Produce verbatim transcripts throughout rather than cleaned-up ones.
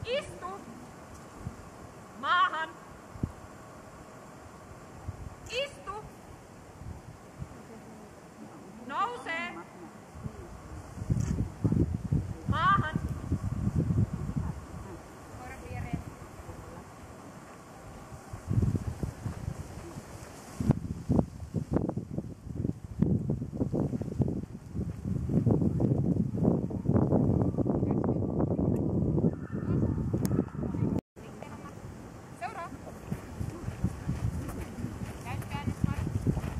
Istu! Maahan! Istu! Nouse! Maahan! Koira viereen. Seuraa! Täyskäännös Martti.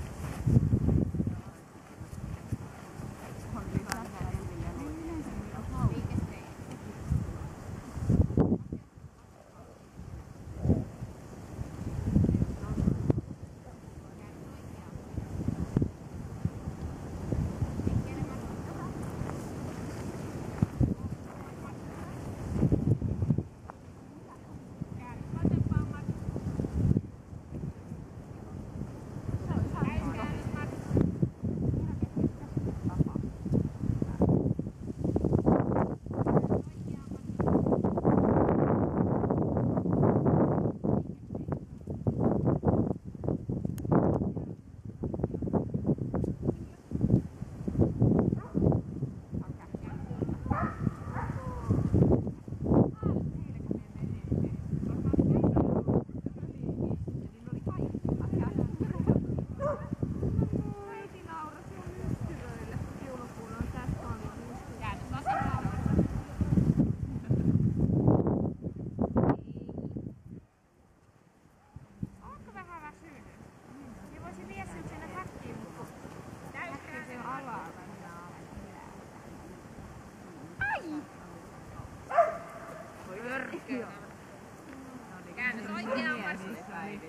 Käännös oikeaan Martti.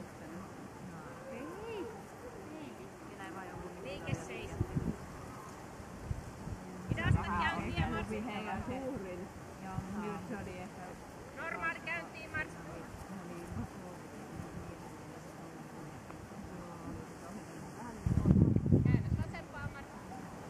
Liike seis. Hidasta käyntiä Martti. Normaali käyntiin Martti. Käännös vasempaan Martti.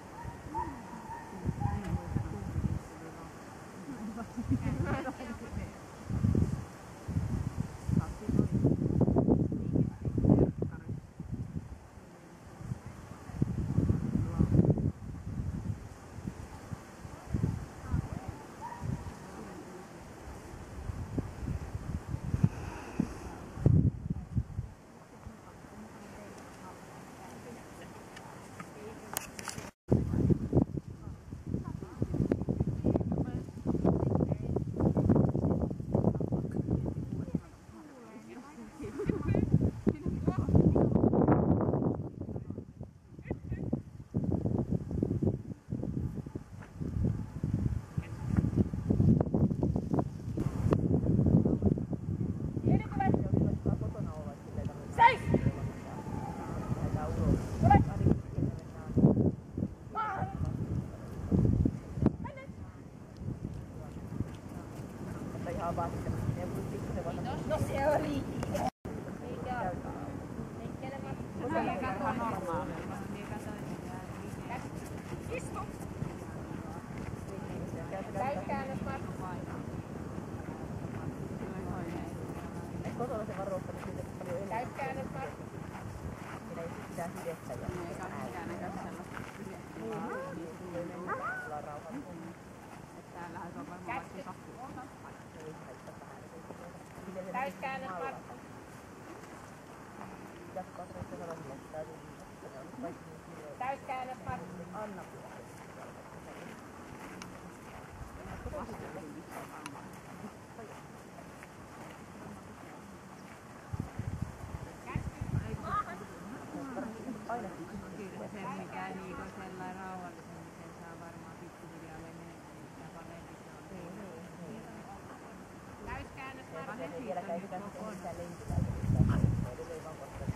No se oli. Eikä alkaa. Istu. Täyskäännös Martti. Kotona se varoittanut siitä paljon enemmän. Täyskäännös Martti. Siinä ei mitään hidettä ja eikä mikään näköistä sellaista. Niin, tulee mennä ollaan rauhallisesti. Täällähän se on varmaan vaikka sakkuosa. Täyskäännös Martti. Jatkaa se, että sanoa sille, että täytyy kaikki niin Täyskäännös Martti. Anna aina kyllä se mikä niinku sellainen rauhallisen, niin sen saa varmaan pikkuhiljaa menemään, mitä parempi se on. Niin, niin, niin. Täyskäännös Martti. Ei vielä käytetään mitään lenkillä, ei edelleen vaan korttaa.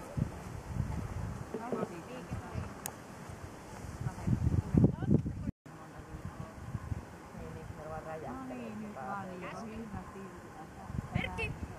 Merkki!